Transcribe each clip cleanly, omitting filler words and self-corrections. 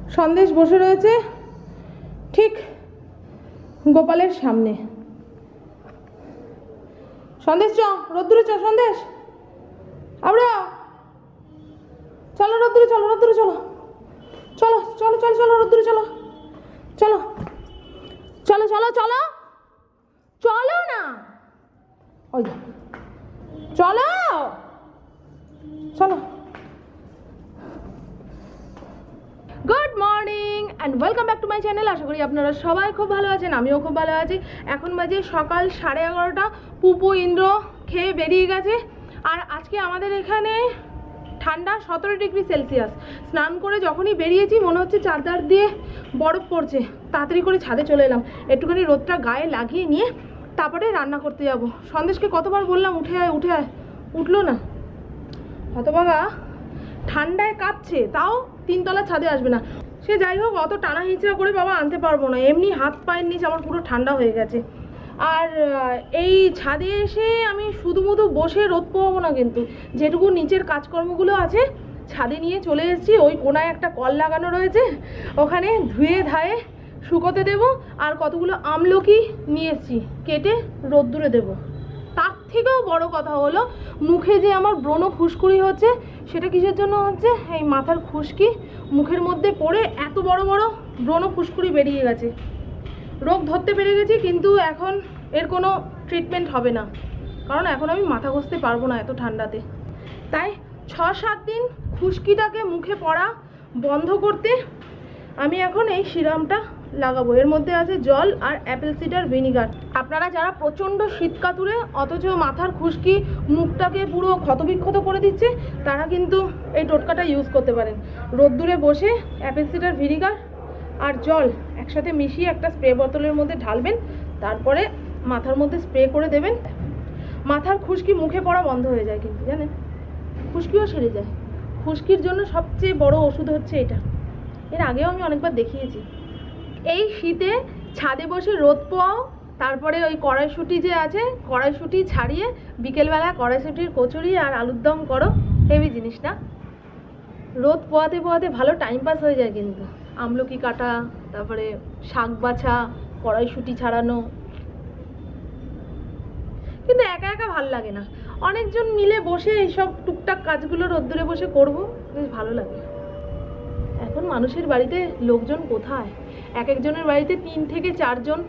সন্দেশ বসে রয়েছে ঠিক গোপালের সামনে। সন্দেশ চ, রোদ্দুরে চ, সন্দেশ আমরা চলো, রোদ্দুরে চলো, রোদ্দুরে চলো, চলো চলো চলো চলো, রোদ্দুরে চলো, চলো চলো চলো চলো চলো না, ওই চলো চলো। Good morning and welcome back to my channel. আশা করি আপনারা সবাই খুব ভালো আছেন, আমিও খুব ভালো আছি। এখন বাজে সকাল 11:30। পুপু ইন্দ্র খেয়ে বেরিয়ে গেছে। আর আজকে আমাদের এখানে ঠান্ডা 17 ডিগ্রি সেলসিয়াস। স্নান করে যখনই বেরিয়েছি মনে হচ্ছে চারধার দিয়ে বরফ পড়ছে। তাড়াতাড়ি করে ছাদে চলে এলাম, একটুখানি রোদটা গায়ে লাগিয়ে নিয়ে তারপরে রান্না করতে যাব। সন্দেশকে কতবার বললাম উঠে আয় উঠে আয়, উঠলো না। হতভাগা ঠান্ডায় কাঁপছে, তাও 3 তলা ছাদে আসবে না। সে যাই হোক, অত টানা হিচড়া করে বাবা আনতে পারবো না। এমনি হাত পায়ের নিচে আমার পুরো ঠান্ডা হয়ে গেছে। আর এই ছাদে এসে আমি শুধুমুধু বসে রোদ পোয়াবো না, কিন্তু যেটুকু নিচের কাজকর্মগুলো আছে ছাদে নিয়ে চলে এসেছি। ওই কোনায় একটা কল লাগানো রয়েছে, ওখানে ধুয়ে ধায়ে শুকোতে দেব। আর কতগুলো আমলকি নিয়ে এসেছি, কেটে রোদ্দুরে দেবো। তার থেকেও বড় কথা হলো, মুখে যে আমার ব্রণ ফুসকুড়ি হচ্ছে, সেটা কিসের জন্য হচ্ছে? এই মাথার খুশকি মুখের মধ্যে পড়ে এত বড় বড় ব্রণ ফুসকুড়ি বেরিয়ে গেছে। রোগ ধরতে পেরে গেছি, কিন্তু এখন এর কোনো ট্রিটমেন্ট হবে না, কারণ এখন আমি মাথা ঘষতে পারবো না এত ঠান্ডাতে। তাই 6-7 দিন খুশকিটাকে মুখে পড়া বন্ধ করতে আমি এখন এই সিরামটা লাগাবো। এর মধ্যে আছে জল আর অ্যাপেল সিডার ভিনিগার। আপনারা যারা প্রচণ্ড শীতকাতুরে অথচ মাথার খুশকি মুখটাকে পুরো ক্ষতবিক্ষত করে দিচ্ছে, তারা কিন্তু এই টোটকাটা ইউজ করতে পারেন। রোদ্দুরে বসে অ্যাপেল সিডার ভিনিগার আর জল একসাথে মিশিয়ে একটা স্প্রে বোতলের মধ্যে ঢালবেন, তারপরে মাথার মধ্যে স্প্রে করে দেবেন। মাথার খুশকি মুখে পড়া বন্ধ হয়ে যায়, কিন্তু জানেন খুশকিও সেরে যায়। খুশকির জন্য সবচেয়ে বড় ওষুধ হচ্ছে এটা। এর আগেও আমি অনেকবার দেখিয়েছি। এই শীতে ছাদে বসে রোদ পোয়াও, তারপরে ওই কড়াইশুঁটি যে আছে, কড়াইশুঁটি ছাড়িয়ে বিকেলবেলা কড়াইশুঁটির কচুরি আর আলুর দম করো, হেভি জিনিস না? রোদ পোয়াতে পোয়াতে ভালো টাইম পাস হয়ে যায়। কিন্তু আমলকি কাটা, তারপরে শাক বাছা, কড়াইশুঁটি ছাড়ানো, কিন্তু একা একা ভাল লাগে না। অনেকজন মিলে বসে এইসব টুকটাক কাজগুলো রোদ্দুরে বসে করব, বেশ ভালো লাগে। এখন মানুষের বাড়িতে লোকজন কোথায়? এক একজনের বাড়িতে 3 থেকে 4 জন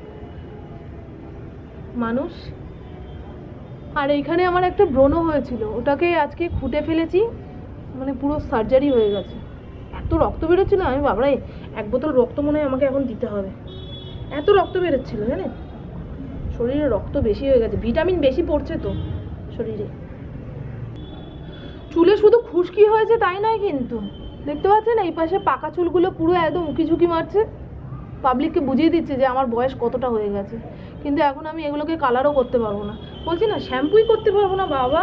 মানুষ। আর এইখানে আমার একটা ব্রণ হয়েছিল, ওটাকে আজকে খুঁটে ফেলেছি, মানে পুরো সার্জারি হয়ে গেছে। এত রক্ত বেরোচ্ছিল, আমি বাবাই 1 বোতল রক্ত মনে হয় আমাকে এখন দিতে হবে। এত রক্ত বেরোচ্ছিল, জানেন? শরীরে রক্ত বেশি হয়ে গেছে, ভিটামিন বেশি পড়ছে তো শরীরে। চুলে শুধু খুশকি হয়েছে তাই নয়, কিন্তু দেখতে পাচ্ছেন এই পাশে পাকা চুলগুলো পুরো একদম উঁকি ঝুঁকি মারছে। পাবলিককে বুঝিয়ে দিচ্ছে যে আমার বয়স কতটা হয়ে গেছে। কিন্তু এখন আমি এগুলোকে কালারও করতে পারবো না, বলছি না শ্যাম্পুই করতে পারবো না বাবা।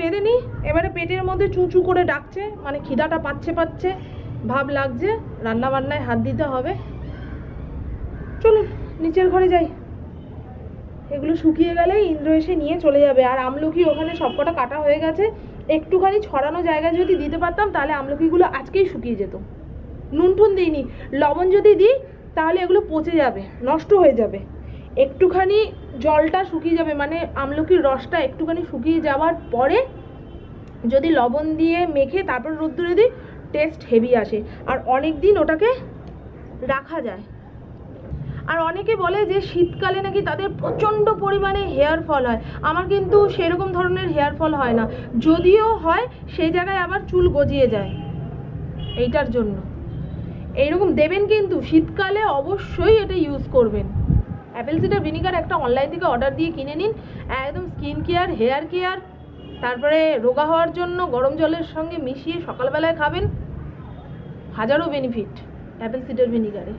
বেঁধে নিই। এবারে পেটের মধ্যে চুঁচু করে ডাকছে, মানে খিদাটা পাচ্ছে ভাব লাগছে, রান্না বান্নায় হাত দিতে হবে। চলুন নিচের ঘরে যাই, এগুলো শুকিয়ে গেলে ইন্দ্র এসে নিয়ে চলে যাবে। আর আমলকি ওখানে সবকটা কাটা হয়ে গেছে, একটুখানি ছড়ানো জায়গায় যদি দিতে পারতাম তাহলে আমলকিগুলো আজকেই শুকিয়ে যেত। নুন টুন দিইনি, লবণ যদি দিই তাহলে এগুলো পচে যাবে, নষ্ট হয়ে যাবে। একটুখানি জলটা শুকিয়ে যাবে, মানে আমলকির রসটা একটুখানি শুকিয়ে যাওয়ার পরে যদি লবণ দিয়ে মেখে তারপর রোদ্দুরে দিই, টেস্ট হেভি আসে আর অনেক দিন ওটাকে রাখা যায়। আর অনেকে বলে যে শীতকালে নাকি তাদের প্রচণ্ড পরিমাণে হেয়ার ফল হয়। আমার কিন্তু সেরকম ধরনের হেয়ার ফল হয় না, যদিও হয় সেই জায়গায় আবার চুল গজিয়ে যায়। এইটার জন্য এইরকম দেবেন, কিন্তু শীতকালে অবশ্যই এটা ইউজ করবেন। অ্যাপেল সিডার ভিনিগার একটা অনলাইন থেকে অর্ডার দিয়ে কিনে নিন, একদম স্কিন কেয়ার, হেয়ার কেয়ার, তারপরে রোগা হওয়ার জন্য গরম জলের সঙ্গে মিশিয়ে সকালবেলায় খাবেন, হাজারো বেনিফিট অ্যাপেল সিডার ভিনিগারে।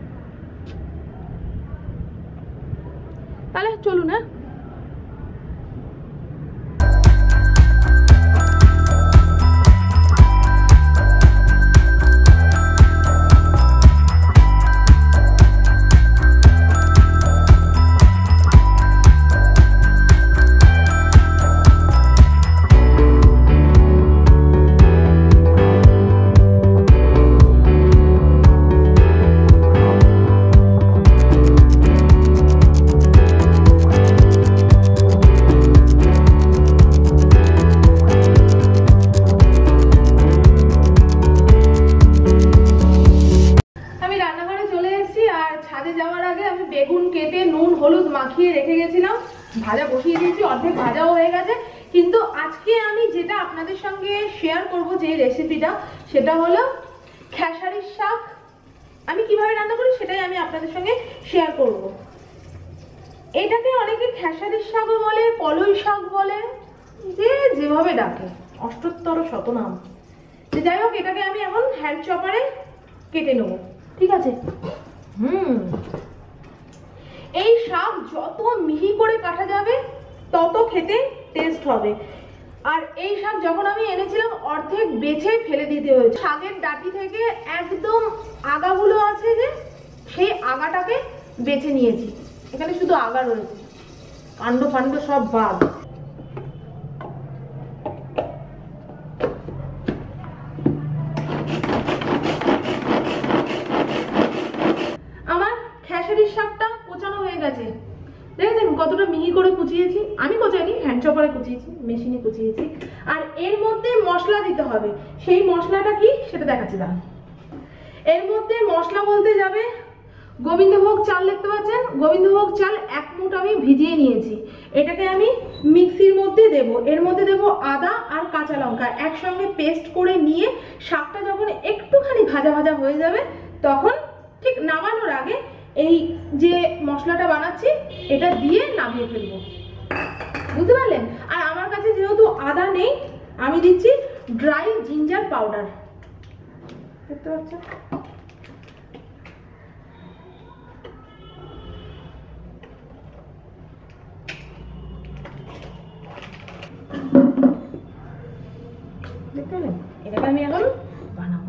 তাহলে চলুন। হ্যাঁ, বেগুন কেটে নুন হলুদ মাখিয়ে রেখে গেছিলাম, ভাজা বসিয়ে দিয়েছি, অর্ধেক ভাজাও হয়ে গেছে। কিন্তু আজকে আমি যেটা আপনাদের সঙ্গে শেয়ার করব, যে রেসিপিটা, সেটা হলো খেসারির শাক। আমি কিভাবে রান্না করি সেটাই আমি আপনাদের সঙ্গে শেয়ার করব। এটাকে অনেকে খেসারির শাকও বলে, কলই শাক বলে, যে যেভাবে ডাকে, অষ্টোত্তর শতনাম। যাই হোক, এটাকে আমি এখন হ্যান্ড চপারে কেটে নেব, ঠিক আছে? এই শাক যত মিহি করে কাটা যাবে তত খেতে টেস্ট হবে। আর এই শাক যখন আমি এনেছিলাম অর্ধেক বেছে ফেলে দিতে হয়েছে। শাকের ডাটি থেকে একদম আগাগুলো আছে যে, সেই আগাটাকে বেছে নিয়েছি। এখানে শুধু আগা রয়েছে, কাণ্ড ফান্ড সব বাদ। আমার খেসারির শাকটা কোচানো হয়ে গেছে, দেখেছেন কতটা মিহি করে কুচিয়েছি। আমি কোচাইনি, হ্যান্ড চপারে কুচিয়েছি, মেশিনে কুচিয়েছি। আর এর মধ্যে মশলা দিতে হবে, সেই মশলাটা কি সেটা দেখাচ্ছি দাঁড়ান। এর মধ্যে মশলা বলতে যাবে গোবিন্দভোগ চাল, দেখতে পাচ্ছেন গোবিন্দভোগ চাল 1 মুঠ আমি ভিজিয়ে নিয়েছি। এটাকে আমি মিক্সির মধ্যে দেব। এর মধ্যে দেব আদা আর কাঁচা লঙ্কা, একসঙ্গে পেস্ট করে নিয়ে শাকটা যখন একটুখানি ভাজা ভাজা হয়ে যাবে, তখন ঠিক নামানোর আগে এই যে মশলাটা বানাচ্ছি এটা দিয়ে নামিয়ে ফেলবো, বুঝতে পারলেন? আর আমার কাছে যেহেতু আদা নেই, আমি দিচ্ছি ড্রাই জিঞ্জার পাউডার, দেখতে পাচ্ছেন? দেখতে পেলেন? এটাকে আমি এখন বানাবো।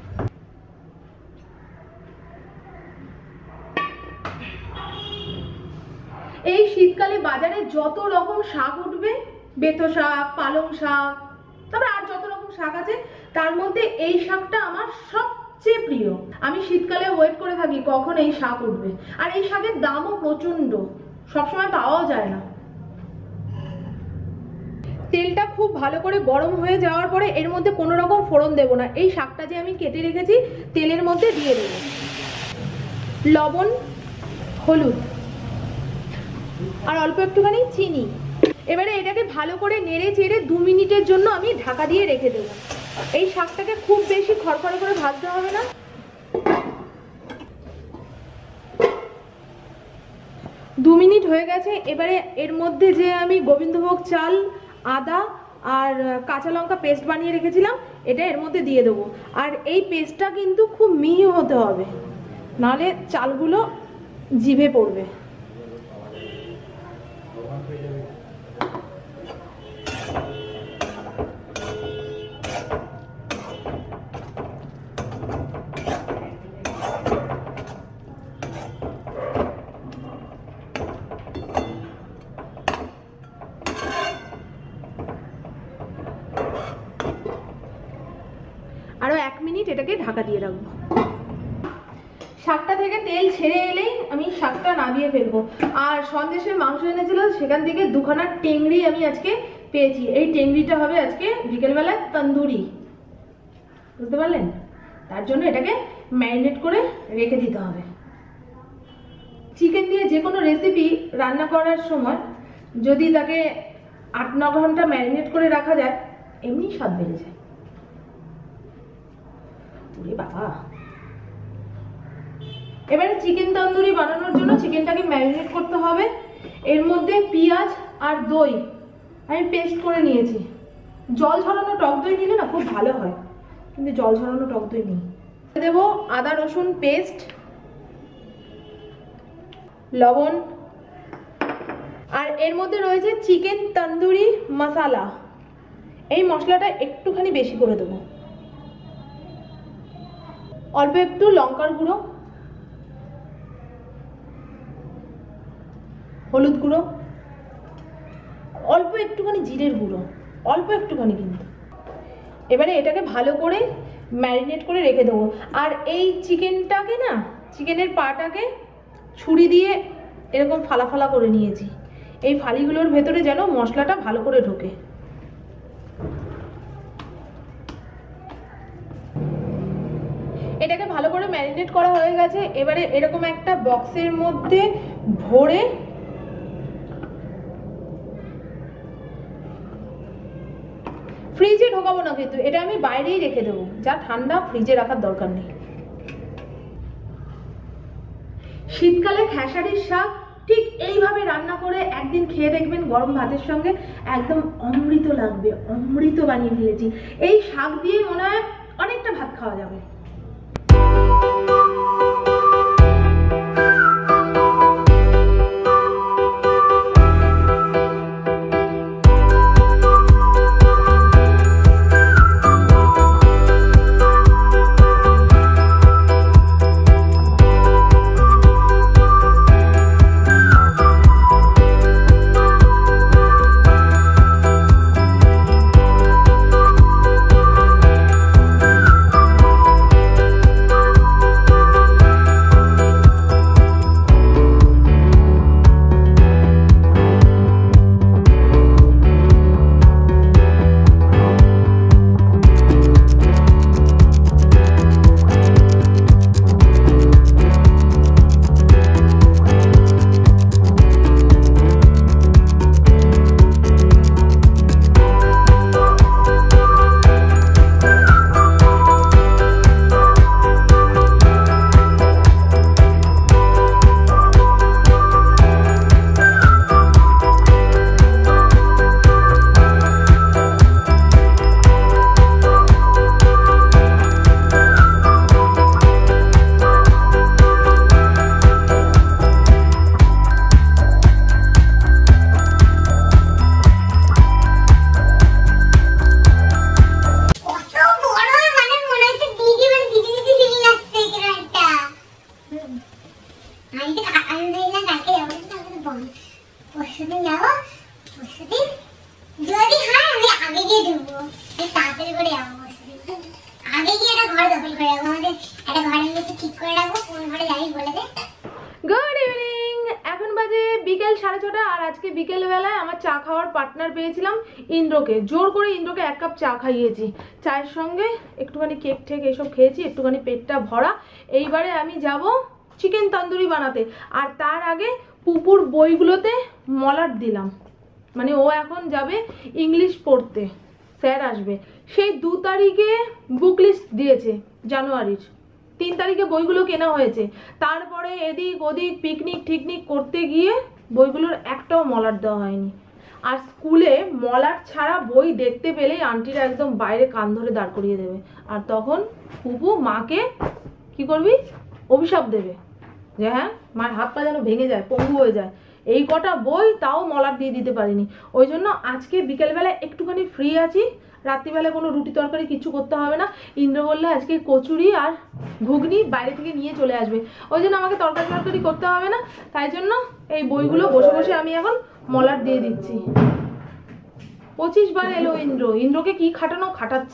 এই শীতকালে বাজারে যত রকম শাক উঠবে, বেতো শাক, পালং শাক, তারপর আর যত রকম শাক আছে, তার মধ্যে এই শাকটা আমার সবচেয়ে প্রিয়। আমি শীতকালে ওয়েট করে থাকি কখন এই শাক উঠবে। আর এই শাকের দামও প্রচন্ড, সবসময় পাওয়াও যায় না। তেলটা খুব ভালো করে গরম হয়ে যাওয়ার পরে এর মধ্যে কোনো রকম ফোড়ন দেব না। এই শাকটা যে আমি কেটে রেখেছি তেলের মধ্যে দিয়ে দেব, লবণ, হলুদ আর অল্প একটুখানি চিনি। এবারে এটাকে ভালো করে নেড়ে চেড়ে 2 মিনিটের জন্য আমি ঢাকা দিয়ে রেখে দেবো। এই শাকটাকে খুব বেশি খড়খড়ে করে ভাজতে হবে না। 2 মিনিট হয়ে গেছে। এবারে এর মধ্যে যে আমি গোবিন্দভোগ চাল, আদা আর কাঁচা লঙ্কা পেস্ট বানিয়ে রেখেছিলাম, এটা এর মধ্যে দিয়ে দেবো। আর এই পেস্টটা কিন্তু খুব মিহি হতে হবে, নাহলে চালগুলো জিভে পড়বে। এটাকে ঢাকা দিয়ে রাখবো। শাকটা থেকে তেল ছেড়ে এলেই আমি শাকটা নামিয়ে ফেলবো। আর সন্দেশের মাংস এনেছিল, সেখান থেকে দুখানা টেংরি আমি আজকে পেয়েছি। এই টেংরিটা হবে আজকে বিকেলবেলায় তন্দুরি, বুঝতে পারলেন? তার জন্য এটাকে ম্যারিনেট করে রেখে দিতে হবে। চিকেন দিয়ে যে কোনো রেসিপি রান্না করার সময় যদি তাকে 8-9 ঘন্টা ম্যারিনেট করে রাখা যায়, এমনি স্বাদ বেড়ে যায়। ওরে বাবা! এবারে চিকেন তন্দুরি বানানোর জন্য চিকেনটাকে ম্যারিনেট করতে হবে। এর মধ্যে পেঁয়াজ আর দই আমি পেস্ট করে নিয়েছি। জল ঝরানো টক দই নিলে না খুব ভালো হয়, কিন্তু জল ঝরানো টক দই নেই। দেবো আদা রসুন পেস্ট, লবণ, আর এর মধ্যে রয়েছে চিকেন তন্দুরি মশলা। এই মশলাটা একটুখানি বেশি করে দেবো। অল্প একটু লঙ্কার গুঁড়ো, হলুদ গুঁড়ো, অল্প একটুখানি জিরের গুঁড়ো, অল্প একটুখানি কিন্তু। এবারে এটাকে ভালো করে ম্যারিনেট করে রেখে দেবো। আর এই চিকেনটাকে না, চিকেনের পাটাকে ছুরি দিয়ে এরকম ফালা ফালা করে নিয়েছি। এই ফালিগুলোর ভেতরে যেন মশলাটা ভালো করে ঢোকে। এটাকে ভালো করে ম্যারিনেট করা হয়ে গেছে। এবারে এরকম একটা বক্সের মধ্যে ভরে ফ্রিজে ঢোকাবো না, কিন্তু এটা আমি বাইরেই রেখে দেবো, যা ঠান্ডা, ফ্রিজে রাখার দরকার নেই। শীতকালে খেসারির শাক ঠিক এইভাবে রান্না করে একদিন খেয়ে দেখবেন, গরম ভাতের সঙ্গে একদম অমৃত লাগবে। অমৃত বানিয়ে ফেলেছি। এই শাক দিয়ে মনে হয় অনেকটা ভাত খাওয়া যাবে। গুড ইভিনিং, এখন বাজে বিকেল 6:30। আর আজকে বিকেল বেলায় আমার চা খাওয়ার পার্টনার পেয়েছিলাম ইন্দ্রকে। জোর করে ইন্দ্রকে 1 কাপ চা খাইয়েছি। চায়ের সঙ্গে একটুখানি কেক ঠেক এইসব খেয়েছি, একটুখানি পেটটা ভরা। এইবারে আমি যাব চিকেন তন্দুরি বানাতে। আর তার আগে পুপুর বইগুলোতে মলাট দিলাম, মানে ও এখন যাবে ইংলিশ পড়তে, স্যার আসবে। সেই 2 তারিখে বুক লিস্ট দিয়েছে জানুয়ারির, 3 তারিখে বইগুলো কেনা হয়েছে। তারপরে এদিক ওদিক পিকনিক ঠিকনিক করতে গিয়ে বইগুলোর একটাও মলাট দেওয়া হয়নি। আর স্কুলে মলাট ছাড়া বই দেখতে পেলেই আন্টিরা একদম বাইরে কান ধরে দাঁড় করিয়ে দেবে। আর তখন পুপু মাকে কি করবি, অভিশাপ দেবে যে হ্যাঁ মায়ের হাত পা যেন ভেঙে যায়, পঙ্গু হয়ে যায়। এই কটা বই তাও মলাট দিয়ে দিতে পারিনি। ওই জন্য আজকে বিকেলবেলায় একটুখানি ফ্রি আছি। রাত্রিবেলা কোনো রুটি তরকারি কিছু করতে হবে না। ইন্দ্র বললে আজকে কচুরি আর ঘুগনি বাইরে থেকে নিয়ে চলে আসবে, ওই জন্য আমাকে তরকারি করতে হবে না। তাই জন্য এই বইগুলো বসে বসে আমি এখন মলাট দিয়ে দিচ্ছি। 25 বার এলো ইন্দ্রকে কি খাটানো খাটাচ্ছে।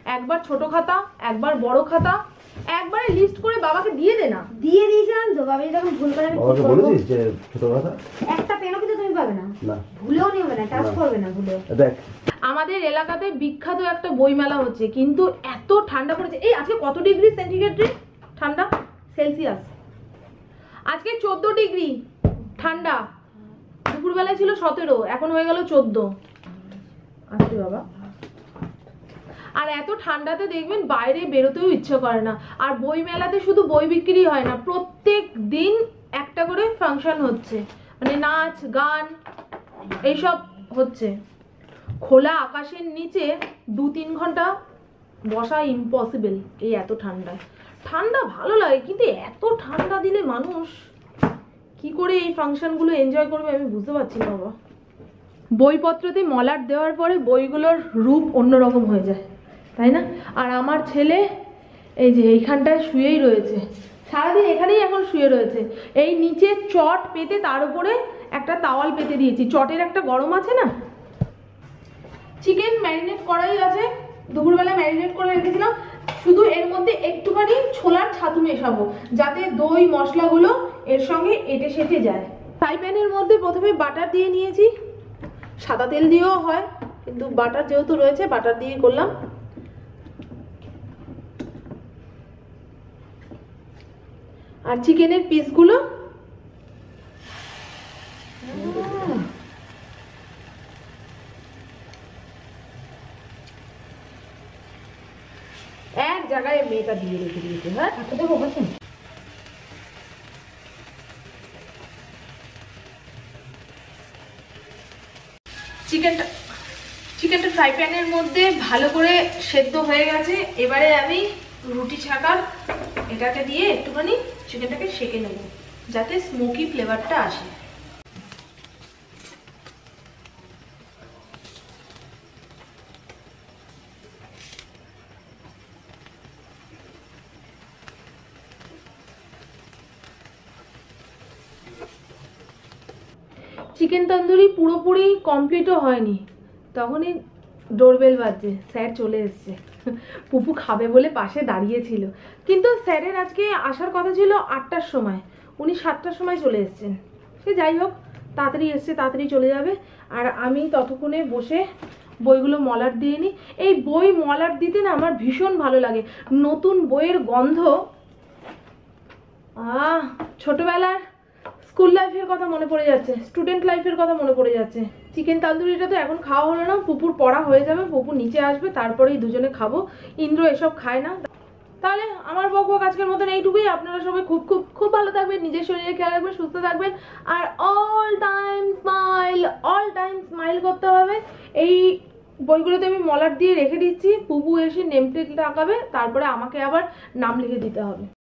একবার ছোট খাতা, একবার বড় খাতা, একবারে লিস্ট করে বাবাকে দিয়ে দে না। দিয়ে দিয়েছিলাম তো, বাবা যখন ভুল করে আমি বাবাকে বলেছিস যে ছোট কথা? একটা পেনও কিন্তু তুমি পাবে না, না ভুলেও নেবে না, টাচ করবে না ভুলেও। দেখ আমাদের এলাকাতে বিখ্যাত একটা বই মেলা হচ্ছে, কিন্তু এত ঠান্ডা পড়েছে। এই আজকে কত ডিগ্রি সেন্টিগ্রেড রে ঠান্ডা? সেলসিয়াস আজকে 14 ডিগ্রি ঠান্ডা। দুপুরবেলায় ছিল 17, এখন হয়ে গেল 14। আসি বাবা। আর এত ঠান্ডাতে দেখবেন বাইরে বেরোতেও ইচ্ছে করে না। আর বই মেলাতে শুধু বই বিক্রি হয় না, প্রত্যেক দিন একটা করে ফাংশন হচ্ছে, মানে নাচ গান এইসব হচ্ছে। খোলা আকাশের নিচে 2-3 ঘন্টা বসা ইম্পসিবল এই এত ঠান্ডা। ঠান্ডা ভালো লাগে, কিন্তু এত ঠান্ডা দিলে মানুষ কি করে এই ফাংশনগুলো এনজয় করবে আমি বুঝতে পারছি না বাবা। বইপত্রতে মলাট দেওয়ার পরে বইগুলোর রূপ অন্যরকম হয়ে যায়, তাই না? আর আমার ছেলে এই যে এইখানটায় শুয়েই রয়েছে, সারাদিন এখানেই এখন শুয়ে রয়েছে। এই নিচে চট পেতে তার উপরে একটা তাওয়াল পেতে দিয়েছি, চটের একটা গরম আছে না। চিকেন ম্যারিনেট করাই আছে, দুপুরবেলা ম্যারিনেট করে রেখেছিলাম, শুধু এর মধ্যে একটুখানি ছোলার ছাতু মেশাবো যাতে দই মশলাগুলো এর সঙ্গে এঁটে সেটে যায়। ফ্রাই প্যানের মধ্যে প্রথমে বাটার দিয়ে নিয়েছি, সাদা তেল দিয়েও হয়, কিন্তু বাটার যেহেতু রয়েছে বাটার দিয়ে করলাম। আর চিকেনের পিসগুলো এক জায়গায় মেয়েটা দিয়ে রেখে দিয়েছে। হ্যাঁ হাতে বলছেন চিকেনটা ফ্রাই প্যানের মধ্যে ভালো করে সেদ্ধ হয়ে গেছে। এবারে আমি রুটি ছাকা এটাকে দিয়ে একটুখানি চিকেনটাকে সেঁকে নেব যাতে স্মোকি ফ্লেভারটা আসে। চিকেন তন্দুরি পুরোপুরি কমপ্লিটও হয়নি, তখনই ডোরবেল বাজছে, স্যার চলে এসছে। পুপু খাবে বলে পাশে দাঁড়িয়েছিল, কিন্তু স্যারের আজকে আসার কথা ছিল 8টার সময়, উনি 7টার সময় চলে এসছেন। সে যাই হোক, তাড়াতাড়ি এসছে, তাড়াতাড়ি চলে যাবে। আর আমি ততক্ষণে বসে বইগুলো মলাট দিয়ে নিই। এই বই মলাট দিতে না আমার ভীষণ ভালো লাগে, নতুন বইয়ের গন্ধ। ছোটবেলার স্কুল লাইফের কথা মনে পড়ে যাচ্ছে, স্টুডেন্ট লাইফের কথা মনে পড়ে যাচ্ছে। চিকেন তান্দুরিটা তো এখন খাওয়া হলো না, পুপুর পড়া হয়ে যাবে, পুপু নিচে আসবে, তারপরেই দুজনে খাবো। ইন্দ্র এসব খায় না। তাহলে আমার বকবক আজকের মতন এইটুকুই। আপনারা সবাই খুব খুব খুব ভালো থাকবেন, নিজের শরীরে খেয়াল রাখবেন, সুস্থ থাকবেন, আর অল টাইম স্মাইল করতে হবে। এই বইগুলোতে আমি মলাট দিয়ে রেখে দিচ্ছি, পুপু এসে নেম প্লেট লাগাবে, তারপরে আমাকে আবার নাম লিখে দিতে হবে।